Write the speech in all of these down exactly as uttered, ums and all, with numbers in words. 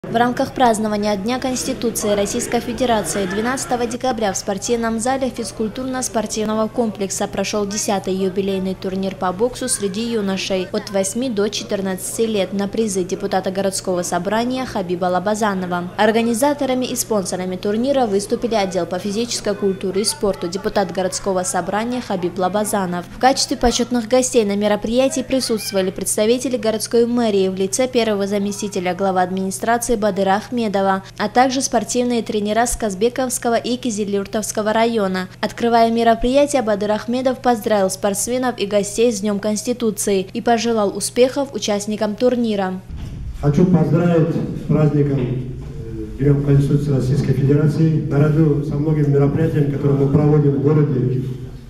В рамках празднования Дня Конституции Российской Федерации двенадцатого декабря в спортивном зале физкультурно-спортивного комплекса прошел десятый юбилейный турнир по боксу среди юношей от восьми до четырнадцати лет на призы депутата городского собрания Хабиба Лабазанова. Организаторами и спонсорами турнира выступили отдел по физической культуре и спорту, депутат городского собрания Хабиб Лабазанов. В качестве почетных гостей на мероприятии присутствовали представители городской мэрии в лице первого заместителя главы администрации Бадыра Ахмедова, а также спортивные тренера с Казбековского и Кизилюртовского района. Открывая мероприятие, Бадыр Ахмедов поздравил спортсменов и гостей с Днем Конституции и пожелал успехов участникам турнира. Хочу поздравить с праздником Днем Конституции Российской Федерации. Наряду со многими мероприятиями, которые мы проводим в городе,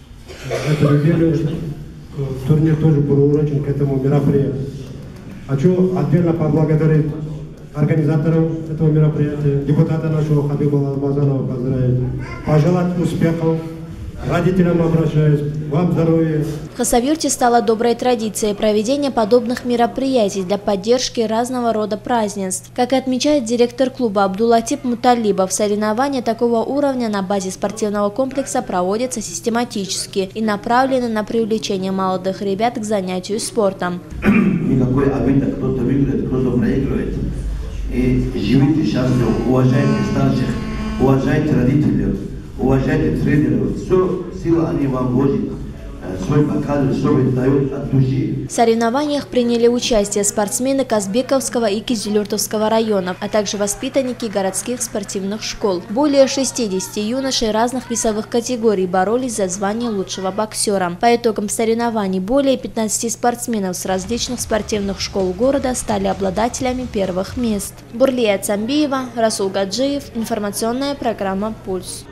эту неделю турнир тоже приурочен к этому мероприятию. Хочу отдельно поблагодарить организаторов этого мероприятия, депутата нашего Хабиба Лабазанова поздравить, пожелать успехов, родителям обращаюсь, вам здоровья. В Хасавюрте стало доброй традицией проведение подобных мероприятий для поддержки разного рода празднеств. Как отмечает директор клуба Абдулатип Муталибов, соревнования такого уровня на базе спортивного комплекса проводятся систематически и направлены на привлечение молодых ребят к занятию спортом. Никакой обиды, кто-то выиграет, кто-то проигрывает. И живите счастливо, уважайте старших, уважайте родителей, уважайте тренеров. Все сила они вам вложат, свой показывают, что вы дают от души. В соревнованиях приняли участие спортсмены Казбековского и Кизилюртовского районов, а также воспитанники городских спортивных школ. Более шестидесяти юношей разных весовых категорий боролись за звание лучшего боксера. По итогам соревнований более пятнадцати спортсменов с различных спортивных школ города стали обладателями первых мест. Бурлия Цамбиева, Расул Гаджиев, информационная программа «Пульс».